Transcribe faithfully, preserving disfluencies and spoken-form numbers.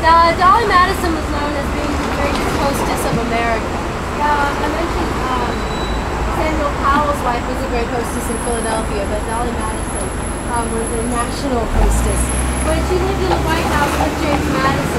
Uh, Dolly Madison was known as being the greatest hostess of America. Uh, I mentioned um, Samuel Powell's wife was a great hostess in Philadelphia, but Dolly Madison um, was a national hostess. When she lived in the White House with James Madison,